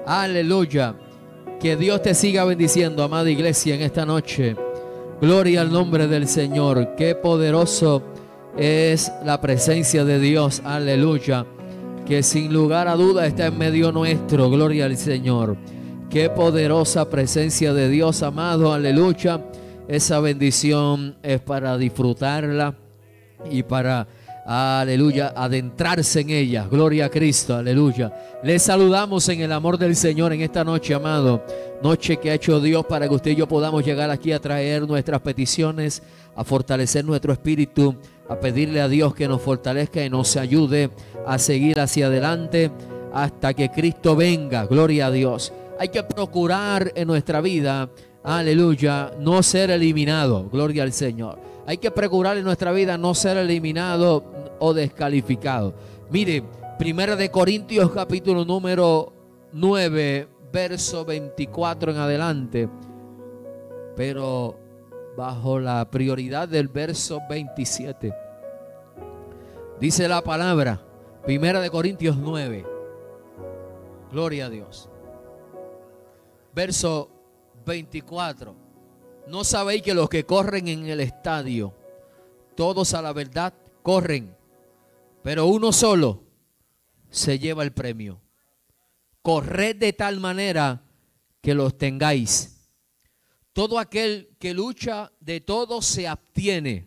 Aleluya. Que Dios te siga bendiciendo, amada iglesia, en esta noche. Gloria al nombre del Señor. Qué poderoso es la presencia de Dios. Aleluya. Que sin lugar a duda está en medio nuestro. Gloria al Señor. Qué poderosa presencia de Dios, amado. Aleluya. Esa bendición es para disfrutarla y para, aleluya, adentrarse en ella. Gloria a Cristo, aleluya. Les saludamos en el amor del Señor en esta noche, amado. Noche que ha hecho Dios para que usted y yo podamos llegar aquí a traer nuestras peticiones, a fortalecer nuestro espíritu, a pedirle a Dios que nos fortalezca y nos ayude a seguir hacia adelante hasta que Cristo venga. Gloria a Dios. Hay que procurar en nuestra vida, aleluya, no ser eliminado. Gloria al Señor. Hay que procurar en nuestra vida no ser eliminado o descalificado. Mire, 1 de Corintios capítulo número 9, verso 24 en adelante. Pero bajo la prioridad del verso 27. Dice la palabra, 1 de Corintios 9. Gloria a Dios. Verso 24. ¿No sabéis que los que corren en el estadio, todos a la verdad corren, pero uno solo se lleva el premio? Corred de tal manera que los tengáis. Todo aquel que lucha de todo se abstiene.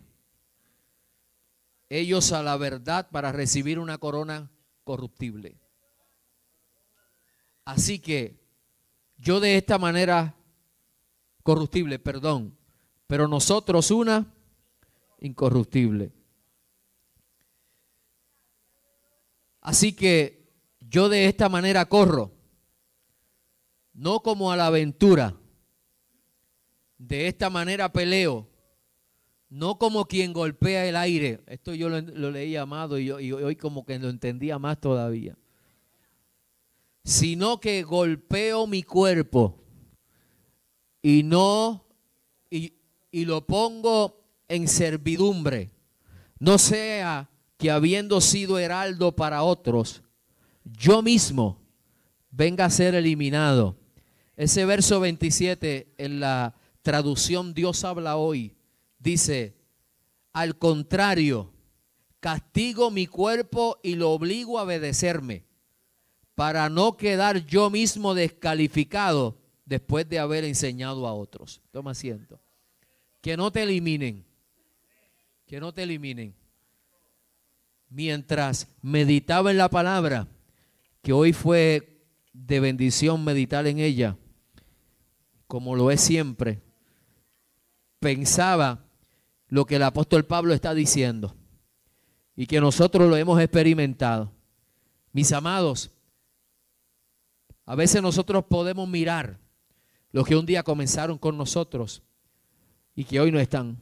Ellos a la verdad para recibir una corona corruptible. Así que yo de esta manera corruptible, perdón, pero nosotros una incorruptible. Así que yo de esta manera corro, no como a la aventura. De esta manera peleo, no como quien golpea el aire. Esto yo lo leí, amado, y hoy como que lo entendía más todavía. Sino que golpeo mi cuerpo y lo pongo en servidumbre. No sea que habiendo sido heraldo para otros, yo mismo venga a ser eliminado. Ese verso 27 en la traducción Dios habla hoy, dice, al contrario, castigo mi cuerpo y lo obligo a obedecerme, para no quedar yo mismo descalificado después de haber enseñado a otros. Toma asiento. Que no te eliminen, que no te eliminen. Mientras meditaba en la palabra, que hoy fue de bendición meditar en ella, como lo es siempre, pensaba lo que el apóstol Pablo está diciendo y que nosotros lo hemos experimentado. Mis amados, a veces nosotros podemos mirar los que un día comenzaron con nosotros y que hoy no están.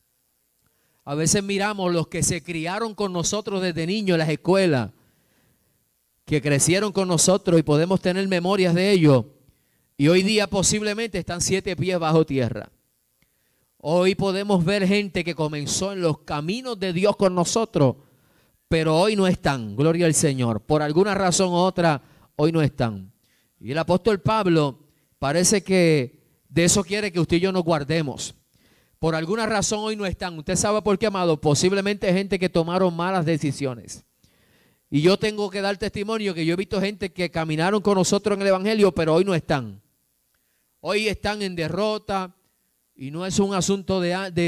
A veces miramos los que se criaron con nosotros desde niños en las escuelas, que crecieron con nosotros y podemos tener memorias de ellos y hoy día posiblemente están 7 pies bajo tierra. Hoy podemos ver gente que comenzó en los caminos de Dios con nosotros, pero hoy no están, gloria al Señor. Por alguna razón u otra, hoy no están. Y el apóstol Pablo parece que de eso quiere que usted y yo nos guardemos. Por alguna razón hoy no están. ¿Usted sabe por qué, amado? Posiblemente gente que tomaron malas decisiones. Y yo tengo que dar testimonio que yo he visto gente que caminaron con nosotros en el evangelio, pero hoy no están. Hoy están en derrota y no es un asunto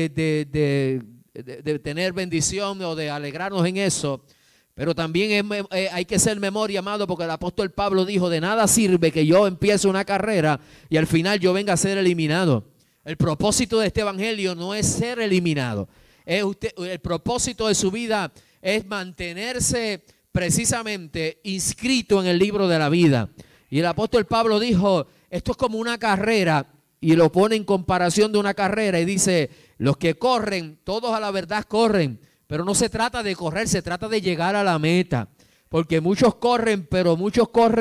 de tener bendición o de alegrarnos en eso. Pero también hay que ser memoria, amado, porque el apóstol Pablo dijo, de nada sirve que yo empiece una carrera y al final yo venga a ser eliminado. El propósito de este evangelio no es ser eliminado. El propósito de su vida es mantenerse precisamente inscrito en el libro de la vida. Y el apóstol Pablo dijo, esto es como una carrera, y lo pone en comparación de una carrera y dice, los que corren, todos a la verdad corren, pero no se trata de correr, se trata de llegar a la meta. Porque muchos corren, pero muchos corren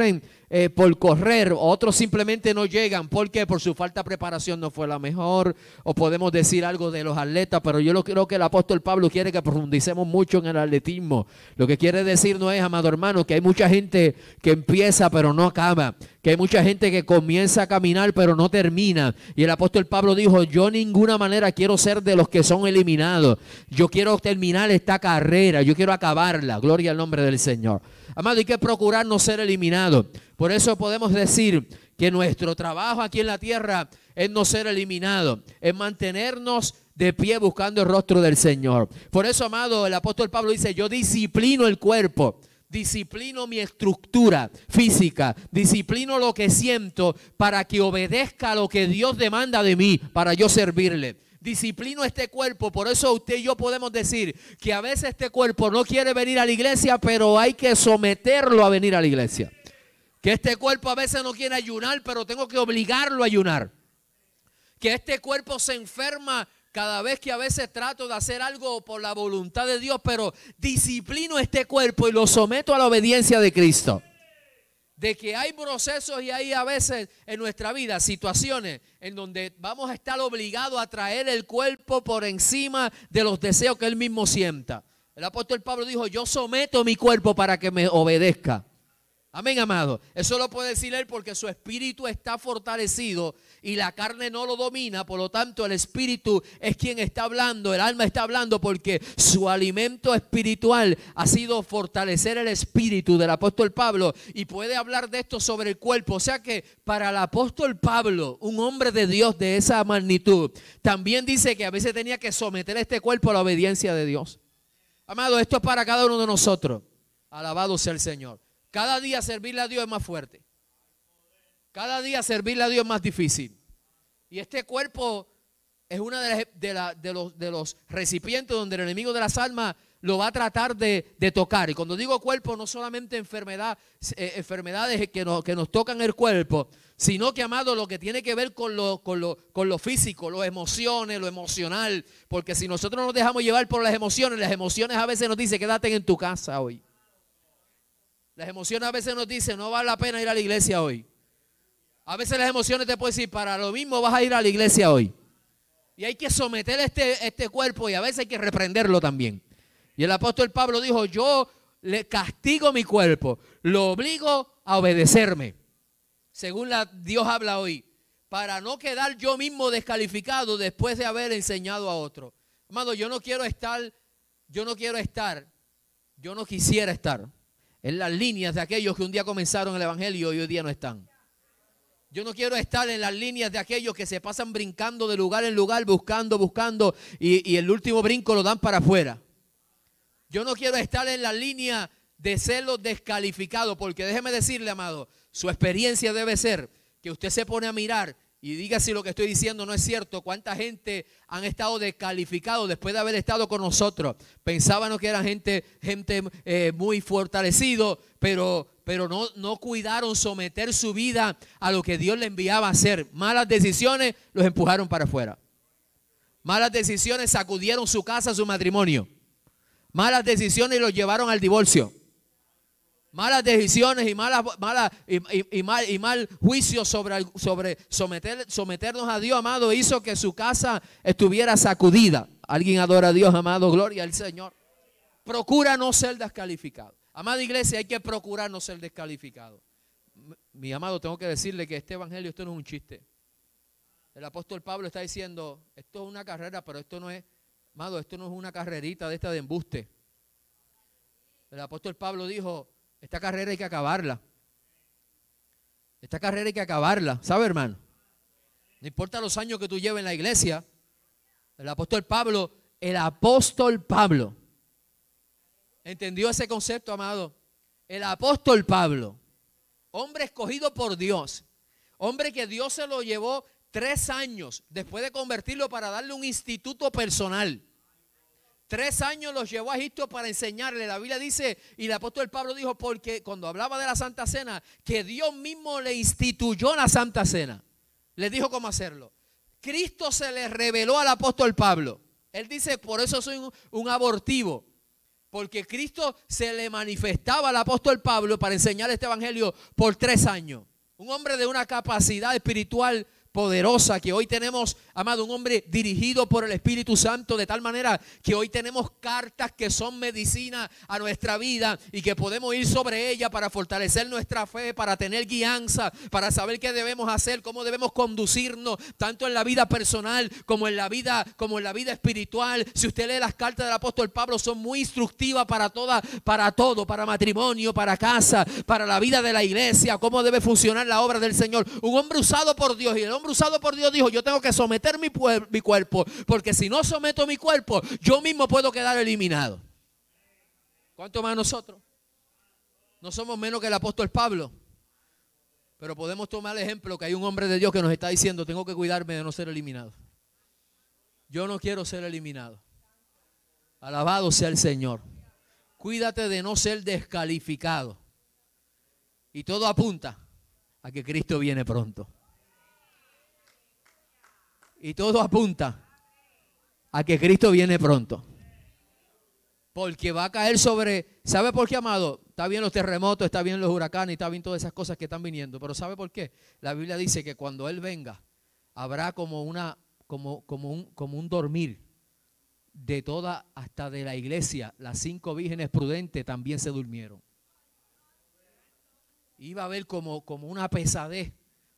por correr, otros simplemente no llegan. ¿Por qué? Por su falta de preparación no fue la mejor, o podemos decir algo de los atletas, pero yo creo que el apóstol Pablo quiere que profundicemos mucho en el atletismo. Lo que quiere decir no es, amado hermano, que hay mucha gente que empieza pero no acaba, que hay mucha gente que comienza a caminar pero no termina. Y el apóstol Pablo dijo, yo de ninguna manera quiero ser de los que son eliminados. Yo quiero terminar esta carrera, yo quiero acabarla. Gloria al nombre del Señor. Amado, hay que procurar no ser eliminado. Por eso podemos decir que nuestro trabajo aquí en la tierra es no ser eliminado, es mantenernos de pie buscando el rostro del Señor. Por eso, amado, el apóstol Pablo dice, yo disciplino el cuerpo, disciplino mi estructura física, disciplino lo que siento para que obedezca a lo que Dios demanda de mí, para yo servirle. Disciplino este cuerpo, por eso usted y yo podemos decir que a veces este cuerpo no quiere venir a la iglesia, pero hay que someterlo a venir a la iglesia. Que este cuerpo a veces no quiere ayunar, pero tengo que obligarlo a ayunar. Que este cuerpo se enferma cada vez que a veces trato de hacer algo por la voluntad de Dios, pero disciplino este cuerpo y lo someto a la obediencia de Cristo. De que hay procesos y hay a veces en nuestra vida situaciones en donde vamos a estar obligados a traer el cuerpo por encima de los deseos que Él mismo sienta. El apóstol Pablo dijo, yo someto mi cuerpo para que me obedezca. Amén, amado. Eso lo puede decir él porque su espíritu está fortalecido y la carne no lo domina. Por lo tanto, el espíritu es quien está hablando, el alma está hablando, porque su alimento espiritual ha sido fortalecer el espíritu del apóstol Pablo, y puede hablar de esto sobre el cuerpo. O sea que para el apóstol Pablo, un hombre de Dios de esa magnitud, también dice que a veces tenía que someter este cuerpo a la obediencia de Dios. Amado, esto es para cada uno de nosotros. Alabado sea el Señor. Cada día servirle a Dios es más fuerte. Cada día servirle a Dios es más difícil. Y este cuerpo es uno de los recipientes donde el enemigo de las almas lo va a tratar de tocar. Y cuando digo cuerpo, no solamente enfermedades que nos tocan el cuerpo, sino que, amado, lo que tiene que ver con lo físico, las emociones, lo emocional. Porque si nosotros nos dejamos llevar por las emociones a veces nos dicen, quédate en tu casa hoy. Las emociones a veces nos dicen, no vale la pena ir a la iglesia hoy. A veces las emociones te pueden decir, para lo mismo vas a ir a la iglesia hoy. Y hay que someter este cuerpo, y a veces hay que reprenderlo también. Y el apóstol Pablo dijo, yo le castigo mi cuerpo, lo obligo a obedecerme. Según Dios habla hoy, para no quedar yo mismo descalificado después de haber enseñado a otro. Amado, yo no quisiera estar en las líneas de aquellos que un día comenzaron el evangelio y hoy día no están. Yo no quiero estar en las líneas de aquellos que se pasan brincando de lugar en lugar, buscando, y el último brinco lo dan para afuera. Yo no quiero estar en la línea de ser los descalificados, porque déjeme decirle, amado, su experiencia debe ser que usted se pone a mirar y diga si lo que estoy diciendo no es cierto. ¿Cuánta gente han estado descalificados después de haber estado con nosotros? Pensaban que eran gente muy fortalecido, pero no cuidaron someter su vida a lo que Dios le enviaba a hacer. Malas decisiones los empujaron para afuera. Malas decisiones sacudieron su casa, su matrimonio. Malas decisiones los llevaron al divorcio. Malas decisiones y mal juicio sobre someternos a Dios, amado, hizo que su casa estuviera sacudida. ¿Alguien adora a Dios, amado? Gloria al Señor. Procura no ser descalificado. Amada iglesia, hay que procurar no ser descalificado. Mi amado, tengo que decirle que este evangelio, esto no es un chiste. El apóstol Pablo está diciendo, esto es una carrera, pero esto no es, amado, esto no es una carrerita de esta de embuste. El apóstol Pablo dijo, esta carrera hay que acabarla. Esta carrera hay que acabarla. ¿Sabe, hermano? No importa los años que tú lleves en la iglesia. El apóstol Pablo entendió ese concepto, amado. El apóstol Pablo, hombre escogido por Dios, hombre que Dios se lo llevó 3 años después de convertirlo para darle un instituto personal. 3 años los llevó a Egipto para enseñarle. La Biblia dice, y el apóstol Pablo dijo, porque cuando hablaba de la Santa Cena, que Dios mismo le instituyó la Santa Cena. Le dijo cómo hacerlo. Cristo se le reveló al apóstol Pablo. Él dice, por eso soy un abortivo. Porque Cristo se le manifestaba al apóstol Pablo para enseñar este evangelio por 3 años. Un hombre de una capacidad espiritual poderosa que hoy tenemos, amado, un hombre dirigido por el Espíritu Santo, de tal manera que hoy tenemos cartas que son medicina a nuestra vida y que podemos ir sobre ella para fortalecer nuestra fe, para tener guianza, para saber qué debemos hacer, cómo debemos conducirnos, tanto en la vida personal como en la vida espiritual. Si usted lee las cartas del apóstol Pablo, son muy instructivas para todo, para matrimonio, para casa, para la vida de la iglesia, cómo debe funcionar la obra del Señor. Un hombre usado por Dios, y el hombre usado por Dios dijo: yo tengo que someter mi cuerpo, porque si no someto mi cuerpo, yo mismo puedo quedar eliminado. ¿Cuánto más nosotros? No somos menos que el apóstol Pablo, pero podemos tomar el ejemplo que hay un hombre de Dios que nos está diciendo: tengo que cuidarme de no ser eliminado. Yo no quiero ser eliminado. Alabado sea el Señor. Cuídate de no ser descalificado. Y todo apunta a que Cristo viene pronto. Y todo apunta a que Cristo viene pronto. Porque va a caer sobre... ¿Sabe por qué, amado? Está bien los terremotos, está bien los huracanes, está bien todas esas cosas que están viniendo. Pero ¿sabe por qué? La Biblia dice que cuando Él venga, habrá como un dormir de toda, hasta de la iglesia. Las 5 vírgenes prudentes también se durmieron. Iba a haber como una pesadez,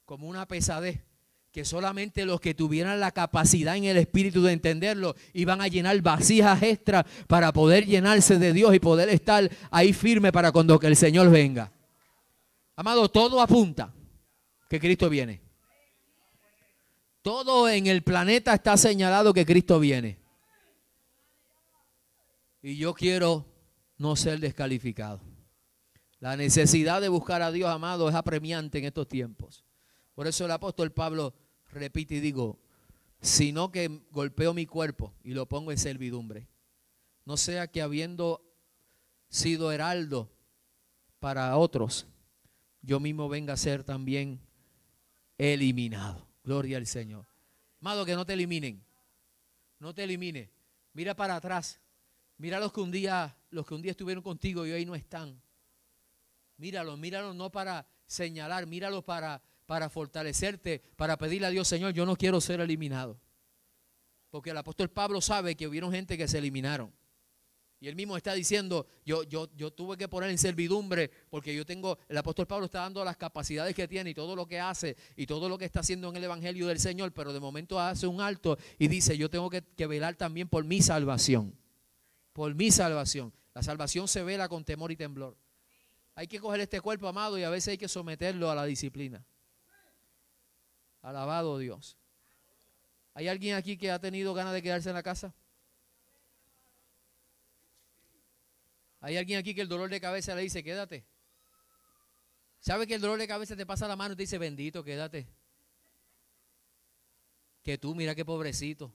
que solamente los que tuvieran la capacidad en el espíritu de entenderlo iban a llenar vasijas extras para poder llenarse de Dios y poder estar ahí firme para cuando que el Señor venga. Amado, todo apunta que Cristo viene. Todo en el planeta está señalado que Cristo viene. Y yo quiero no ser descalificado. La necesidad de buscar a Dios, amado, es apremiante en estos tiempos. Por eso el apóstol Pablo repite y digo: sino que golpeo mi cuerpo y lo pongo en servidumbre. No sea que habiendo sido heraldo para otros, yo mismo venga a ser también eliminado. Gloria al Señor. Amado, que no te eliminen. No te elimines. Mira para atrás. Mira los que un día estuvieron contigo y hoy no están. Míralos no para señalar, míralos para fortalecerte, para pedirle a Dios: Señor, yo no quiero ser eliminado. Porque el apóstol Pablo sabe que hubieron gente que se eliminaron. Y él mismo está diciendo: yo tuve que poner en servidumbre, porque el apóstol Pablo está dando las capacidades que tiene y todo lo que hace y todo lo que está haciendo en el evangelio del Señor, pero de momento hace un alto y dice: yo tengo que velar también por mi salvación. Por mi salvación. La salvación se vela con temor y temblor. Hay que coger este cuerpo, amado, y a veces hay que someterlo a la disciplina. Alabado Dios. ¿Hay alguien aquí que ha tenido ganas de quedarse en la casa? ¿Hay alguien aquí que el dolor de cabeza le dice: quédate? ¿Sabe que el dolor de cabeza te pasa la mano y te dice: bendito, quédate? Que tú, mira qué pobrecito.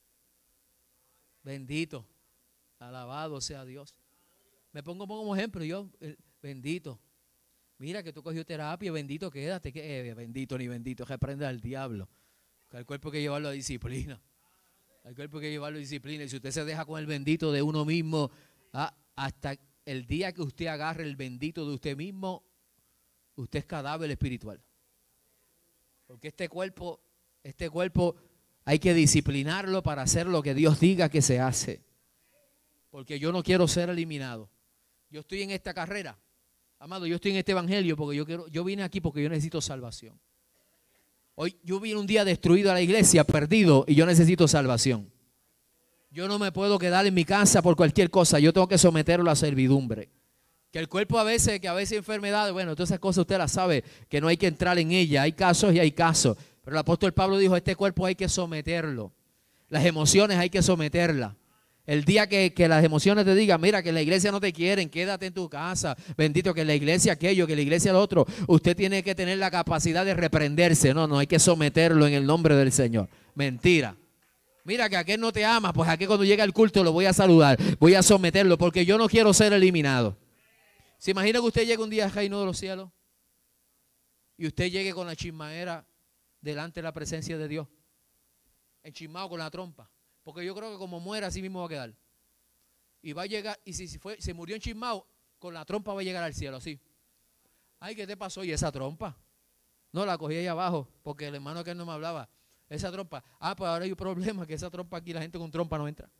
Bendito. Alabado sea Dios. Me pongo como ejemplo, yo, bendito. Mira que tú cogió terapia, bendito, quédate. Bendito ni bendito, reprenda al diablo. Que al cuerpo hay que llevarlo a disciplina. Al cuerpo hay que llevarlo a disciplina. Y si usted se deja con el bendito de uno mismo, hasta el día que usted agarre el bendito de usted mismo, usted es cadáver espiritual. Porque este cuerpo hay que disciplinarlo para hacer lo que Dios diga que se hace. Porque yo no quiero ser eliminado. Yo estoy en esta carrera, amado, yo estoy en este evangelio porque yo vine aquí porque yo necesito salvación. Hoy yo vine un día destruido a la iglesia, perdido, y yo necesito salvación. Yo no me puedo quedar en mi casa por cualquier cosa, yo tengo que someterlo a servidumbre. Que el cuerpo a veces enfermedades, bueno, todas esas cosas usted las sabe, que no hay que entrar en ella, hay casos y hay casos. Pero el apóstol Pablo dijo: este cuerpo hay que someterlo. Las emociones hay que someterlas. El día que las emociones te digan: mira, que en la iglesia no te quieren, quédate en tu casa, bendito, que en la iglesia aquello, que en la iglesia lo otro, usted tiene que tener la capacidad de reprenderse. No, hay que someterlo en el nombre del Señor. Mentira. Mira, que aquel no te ama, pues aquel cuando llega al culto lo voy a saludar, voy a someterlo, porque yo no quiero ser eliminado. ¿Se imagina que usted llegue un día al reino de los cielos y usted llegue con la chismaera delante de la presencia de Dios, enchismado con la trompa? Porque yo creo que como muera así mismo va a quedar. y va a llegar, y si se murió enchismado, con la trompa va a llegar al cielo, así. Ay, ¿qué te pasó? ¿Y esa trompa? No, la cogí ahí abajo, porque el hermano que no me hablaba. Esa trompa. Pues ahora hay un problema, que esa trompa aquí, la gente con trompa no entra.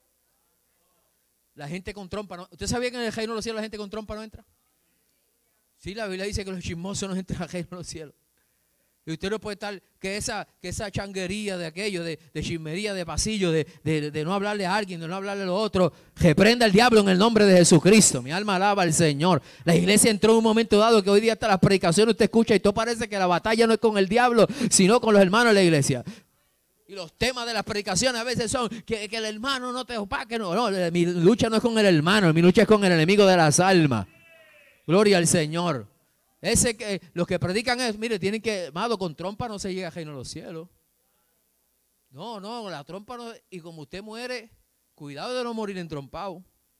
La gente con trompa no. ¿Usted sabía que en el reino de los cielos la gente con trompa no entra? Sí, la Biblia dice que los chismosos no entran al reino de los cielos. Y usted no puede estar, que esa changuería de aquello, de chismería, de pasillo, de no hablarle a alguien, de no hablarle a los otros. Reprenda al diablo en el nombre de Jesucristo. Mi alma alaba al Señor. La iglesia entró en un momento dado que hoy día hasta las predicaciones usted escucha y todo parece que la batalla no es con el diablo, sino con los hermanos de la iglesia. Y los temas de las predicaciones a veces son que el hermano no te opaque. No, mi lucha no es con el hermano, mi lucha es con el enemigo de las almas. Gloria al Señor. Los que predican es, mire, tienen que, amado, con trompa no se llega al reino de los cielos. No, la trompa no, y como usted muere, cuidado de no morir entrompado.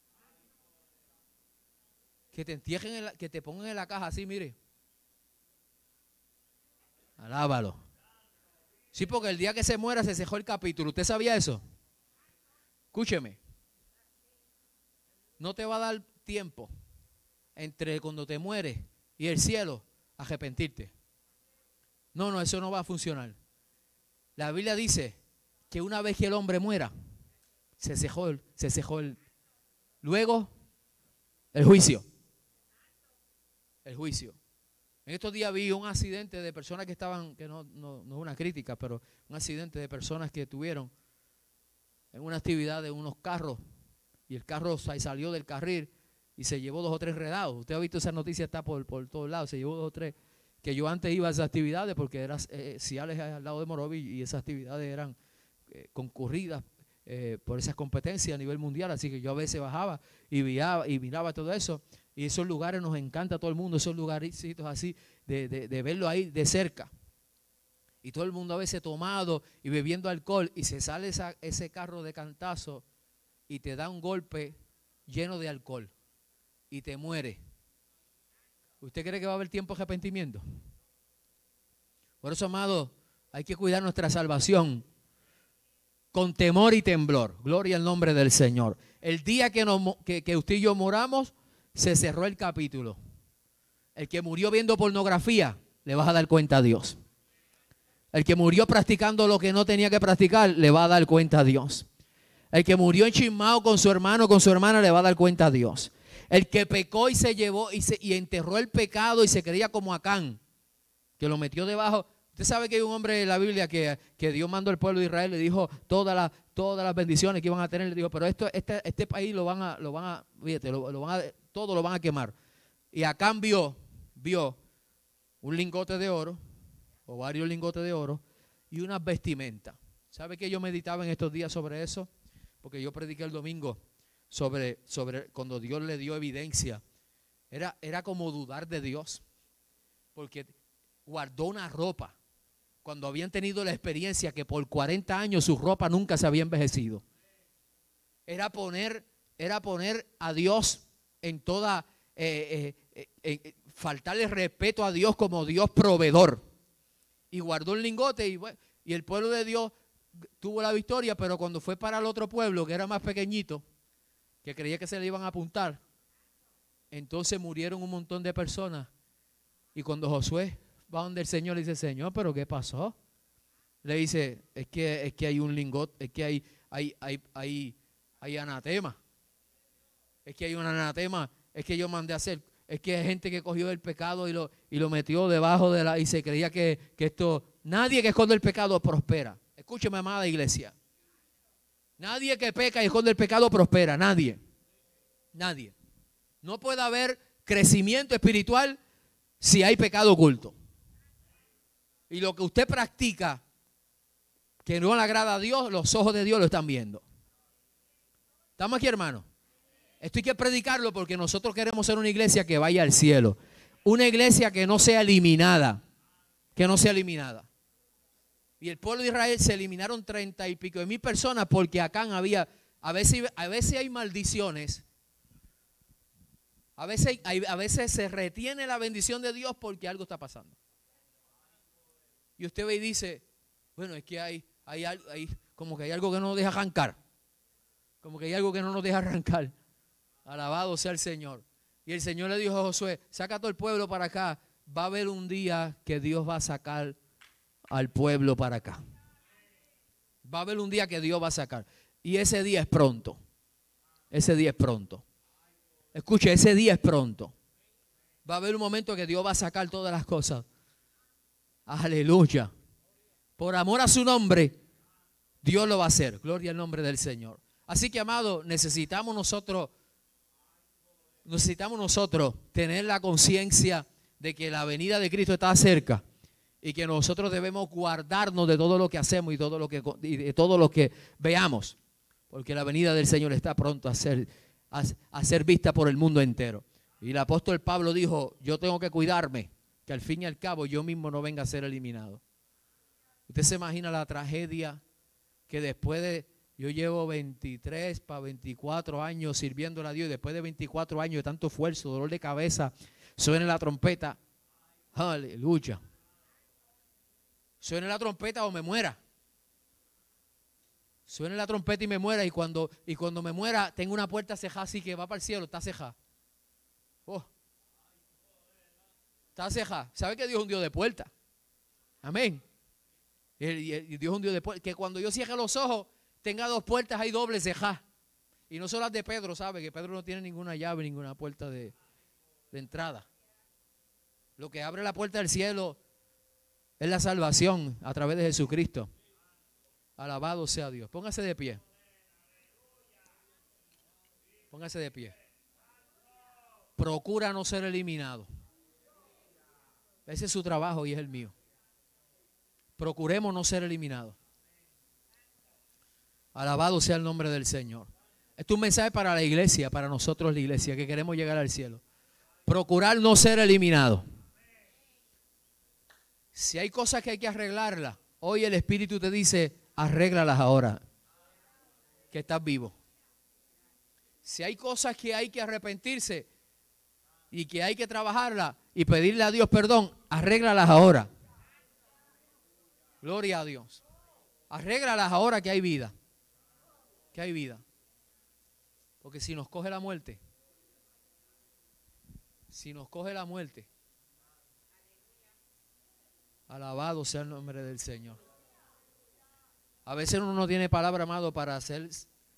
Que te entierren, que te pongan en la caja así, mire. Alábalo. Sí, porque el día que se muera se cejó el capítulo. ¿Usted sabía eso? Escúcheme. No te va a dar tiempo entre cuando te mueres y el cielo a arrepentirte. No, eso no va a funcionar. La Biblia dice que una vez que el hombre muera, se cejó luego el juicio. El juicio. En estos días vi un accidente de personas que estaban, que no es una crítica, pero un accidente de personas que tuvieron en una actividad de unos carros y el carro salió del carril y se llevó 2 o 3 redados. Usted ha visto esa noticia, está por todos lados, se llevó 2 o 3. Que yo antes iba a esas actividades porque era Ciales al lado de Morovi y esas actividades eran concurridas por esas competencias a nivel mundial, así que yo a veces bajaba y miraba todo eso. Y esos lugares nos encanta a todo el mundo, esos lugarcitos así, de verlo ahí de cerca. Y todo el mundo a veces tomado y bebiendo alcohol y se sale ese carro de cantazo y te da un golpe lleno de alcohol y te muere. ¿Usted cree que va a haber tiempo de arrepentimiento? Por eso, amado, hay que cuidar nuestra salvación con temor y temblor. Gloria al nombre del Señor. El día que usted y yo moramos, se cerró el capítulo. El que murió viendo pornografía, le vas a dar cuenta a Dios. El que murió practicando lo que no tenía que practicar, le va a dar cuenta a Dios. El que murió enchismado con su hermano, con su hermana, le va a dar cuenta a Dios. El que pecó y se llevó y enterró el pecado y se creía como Acán, que lo metió debajo. Usted sabe que hay un hombre en la Biblia que Dios mandó al pueblo de Israel, le dijo todas las bendiciones que iban a tener, le dijo, pero este país todo lo van a quemar. Y Acán vio un lingote de oro, o varios lingotes de oro, y unas vestimentas. ¿Sabe que yo meditaba en estos días sobre eso? Porque yo prediqué el domingo sobre cuando Dios le dio evidencia. Era como dudar de Dios, porque guardó una ropa cuando habían tenido la experiencia que por 40 años su ropa nunca se había envejecido. Era poner a Dios en toda, faltarle respeto a Dios como Dios proveedor. Y guardó un lingote y el pueblo de Dios tuvo la victoria, pero cuando fue para el otro pueblo, que era más pequeñito, que creía que se le iban a apuntar, entonces murieron un montón de personas. Y cuando Josué va donde el Señor, le dice, Señor, ¿pero qué pasó? Le dice, es que hay un lingote, es que hay anatema. Es que hay un anatema, es que yo mandé a hacer, es que hay gente que cogió el pecado y lo metió debajo y se creía que esto, nadie que esconde el pecado prospera. Escúcheme, amada iglesia. Nadie que peca y esconde el pecado prospera, nadie. Nadie. No puede haber crecimiento espiritual si hay pecado oculto. Y lo que usted practica que no le agrada a Dios, los ojos de Dios lo están viendo. ¿Estamos aquí, hermano? Esto hay que predicarlo porque nosotros queremos ser una iglesia que vaya al cielo. Una iglesia que no sea eliminada. Que no sea eliminada. Y el pueblo de Israel se eliminaron 30 y pico de mil personas porque acá había, a veces hay maldiciones. A veces se retiene la bendición de Dios porque algo está pasando. Y usted ve y dice, bueno, es que hay como que hay algo que no nos deja arrancar. Como que hay algo que no nos deja arrancar. Alabado sea el Señor. Y el Señor le dijo a Josué, saca a todo el pueblo para acá. Va a haber un día que Dios va a sacar al pueblo para acá. Va a haber un día que Dios va a sacar. Y ese día es pronto. Ese día es pronto. Escuche, ese día es pronto. Va a haber un momento que Dios va a sacar todas las cosas. Aleluya. Por amor a su nombre, Dios lo va a hacer. Gloria al nombre del Señor. Así que, amado, necesitamos nosotros tener la conciencia de que la venida de Cristo está cerca y que nosotros debemos guardarnos de todo lo que hacemos y de todo lo que veamos, porque la venida del Señor está pronto a ser vista por el mundo entero. Y el apóstol Pablo dijo, yo tengo que cuidarme, que al fin y al cabo yo mismo no venga a ser eliminado. Usted se imagina la tragedia que después de, yo llevo 23 para 24 años sirviéndole a Dios, y después de 24 años de tanto esfuerzo, dolor de cabeza, suene la trompeta, aleluya. Suene la trompeta o me muera. Suene la trompeta y me muera, y cuando me muera tengo una puerta cejada así que va para el cielo, está cejada. Oh. Está cejada. ¿Sabe que Dios es un Dios de puerta? Amén. Y Dios es un Dios de puerta. Que cuando yo cierre los ojos tenga dos puertas ahí dobles cejadas. Y no son las de Pedro, ¿sabe? Que Pedro no tiene ninguna llave, ninguna puerta de entrada. Lo que abre la puerta del cielo es la salvación a través de Jesucristo. Alabado sea Dios. Póngase de pie. Póngase de pie. Procura no ser eliminado. Ese es su trabajo y es el mío. Procuremos no ser eliminados. Alabado sea el nombre del Señor. Este es un mensaje para la iglesia, para nosotros la iglesia, que queremos llegar al cielo. Procurar no ser eliminados. Si hay cosas que hay que arreglarlas, hoy el Espíritu te dice, arréglalas ahora, que estás vivo. Si hay cosas que hay que arrepentirse y que hay que trabajarlas y pedirle a Dios perdón, arréglalas ahora. Gloria a Dios. Arréglalas ahora que hay vida. Que hay vida. Porque si nos coge la muerte, alabado sea el nombre del Señor. A veces uno no tiene palabra, amado, para hacer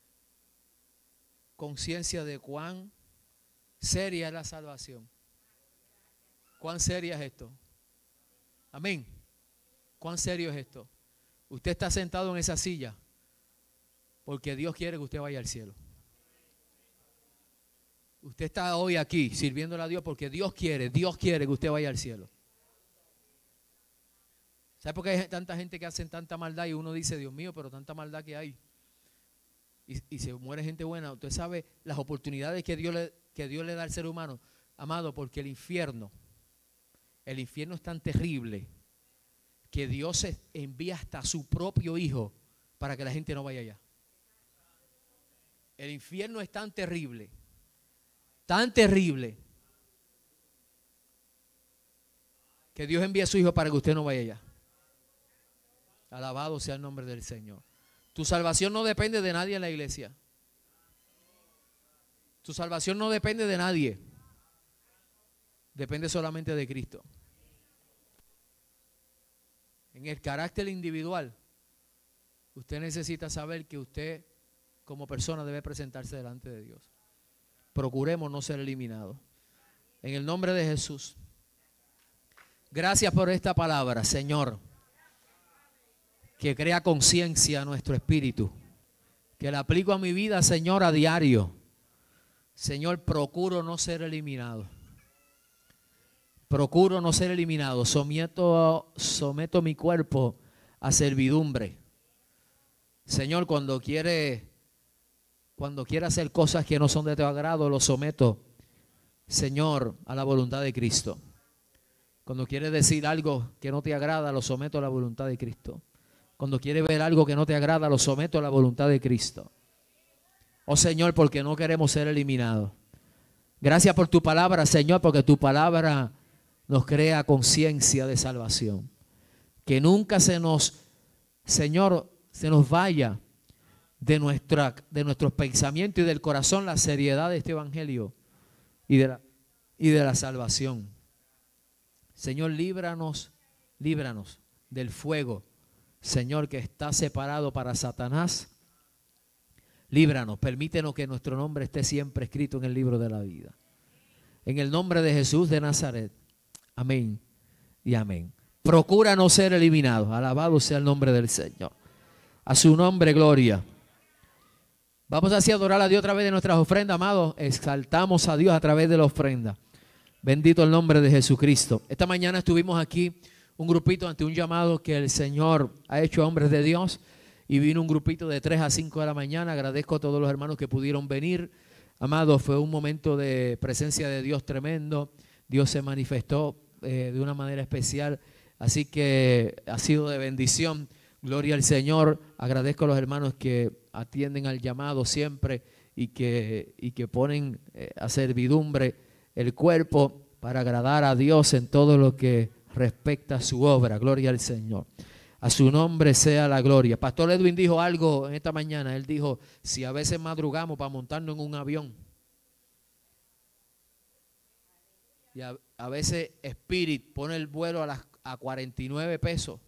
conciencia de cuán seria es la salvación. Cuán seria es esto. Amén. Cuán serio es esto. Usted está sentado en esa silla porque Dios quiere que usted vaya al cielo. Usted está hoy aquí sirviéndole a Dios porque Dios quiere que usted vaya al cielo. ¿Sabe por qué hay tanta gente que hace tanta maldad y uno dice, Dios mío, pero tanta maldad que hay? Y se muere gente buena. Usted sabe las oportunidades que Dios le da al ser humano. Amado, porque el infierno es tan terrible que Dios envía hasta su propio Hijo para que la gente no vaya allá. El infierno es tan terrible, que Dios envía a su Hijo para que usted no vaya allá. Alabado sea el nombre del Señor. Tu salvación no depende de nadie en la iglesia. Tu salvación no depende de nadie. Depende solamente de Cristo. En el carácter individual, usted necesita saber que usted como persona debe presentarse delante de Dios. Procuremos no ser eliminados. En el nombre de Jesús. Gracias por esta palabra, Señor, que crea conciencia a nuestro espíritu, que la aplico a mi vida, Señor, a diario. Señor, procuro no ser eliminado. Procuro no ser eliminado. Someto mi cuerpo a servidumbre. Señor, cuando quiere hacer cosas que no son de tu agrado, lo someto, Señor, a la voluntad de Cristo. Cuando quiere decir algo que no te agrada, lo someto a la voluntad de Cristo. Cuando quiere ver algo que no te agrada, lo someto a la voluntad de Cristo. Oh Señor, porque no queremos ser eliminados. Gracias por tu palabra, Señor, porque tu palabra nos crea conciencia de salvación. Que nunca Señor, se nos vaya de nuestros pensamientos y del corazón la seriedad de este evangelio y de la salvación. Señor, líbranos del fuego, Señor, que está separado para Satanás. Líbranos, permítenos que nuestro nombre esté siempre escrito en el libro de la vida. En el nombre de Jesús de Nazaret. Amén y amén. Procura no ser eliminado. Alabado sea el nombre del Señor. A su nombre, gloria. Vamos así a adorar a Dios a través de nuestras ofrendas, amados. Exaltamos a Dios a través de la ofrenda. Bendito el nombre de Jesucristo. Esta mañana estuvimos aquí, un grupito ante un llamado que el Señor ha hecho a hombres de Dios. Y vino un grupito de 3 a 5 de la mañana. Agradezco a todos los hermanos que pudieron venir. Amados, fue un momento de presencia de Dios tremendo. Dios se manifestó de una manera especial. Así que ha sido de bendición. Gloria al Señor. Agradezco a los hermanos que atienden al llamado siempre y que ponen a servidumbre el cuerpo para agradar a Dios en todo lo que respecta a su obra. Gloria al Señor. A su nombre sea la gloria. Pastor Edwin dijo algo en esta mañana. Él dijo, si a veces madrugamos para montarnos en un avión. Y a veces Spirit pone el vuelo a 49 pesos.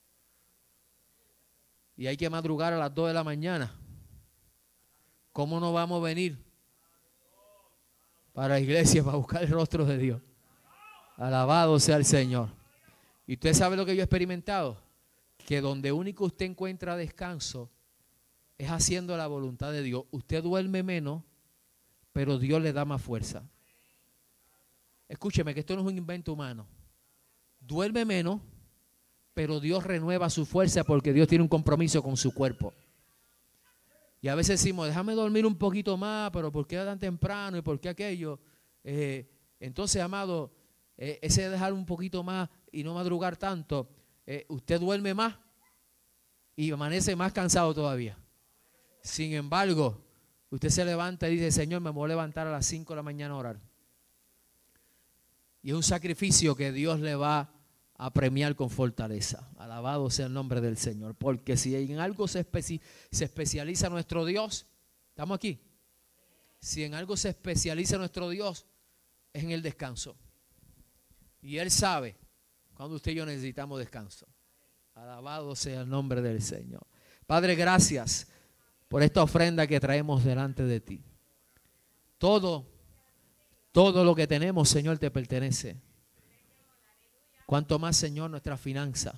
Y hay que madrugar a las 2 de la mañana. ¿Cómo no vamos a venir para la iglesia para buscar el rostro de Dios? Alabado sea el Señor. ¿Y usted sabe lo que yo he experimentado? Que donde único usted encuentra descanso es haciendo la voluntad de Dios. Usted duerme menos, pero Dios le da más fuerza. Escúcheme que esto no es un invento humano. Duerme menos, pero Dios renueva su fuerza porque Dios tiene un compromiso con su cuerpo. Y a veces decimos, déjame dormir un poquito más, pero ¿por qué tan temprano y por qué aquello? Entonces, amado, ese dejar un poquito más y no madrugar tanto, usted duerme más y amanece más cansado todavía. Sin embargo, usted se levanta y dice, Señor, me voy a levantar a las 5 de la mañana a orar. Y es un sacrificio que Dios le va a premiar con fortaleza. Alabado sea el nombre del Señor. Porque si en algo se especializa nuestro Dios, ¿estamos aquí? Si en algo se especializa nuestro Dios, es en el descanso. Y Él sabe cuando usted y yo necesitamos descanso. Alabado sea el nombre del Señor. Padre, gracias por esta ofrenda que traemos delante de ti. Todo lo que tenemos, Señor, te pertenece. Cuanto más, Señor, nuestra finanza.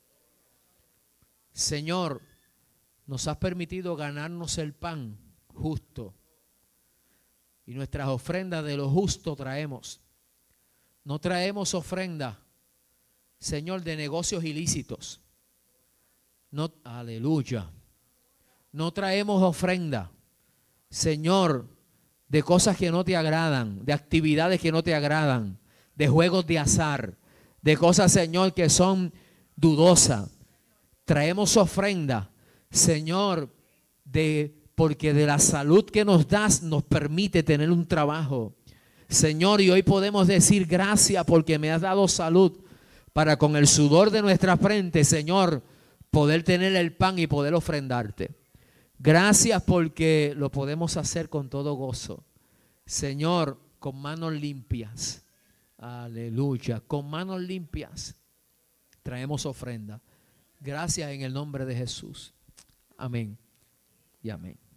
Señor, nos has permitido ganarnos el pan justo. Y nuestras ofrendas de lo justo traemos. No traemos ofrenda, Señor, de negocios ilícitos. No, aleluya. No traemos ofrenda, Señor, de cosas que no te agradan, de actividades que no te agradan, de juegos de azar, de cosas, Señor, que son dudosas. Traemos ofrenda, Señor, porque de la salud que nos das nos permite tener un trabajo. Señor, y hoy podemos decir gracias porque me has dado salud para con el sudor de nuestra frente, Señor, poder tener el pan y poder ofrendarte. Gracias porque lo podemos hacer con todo gozo. Señor, con manos limpias. Aleluya. Con manos limpias traemos ofrenda. Gracias en el nombre de Jesús. Amén y amén.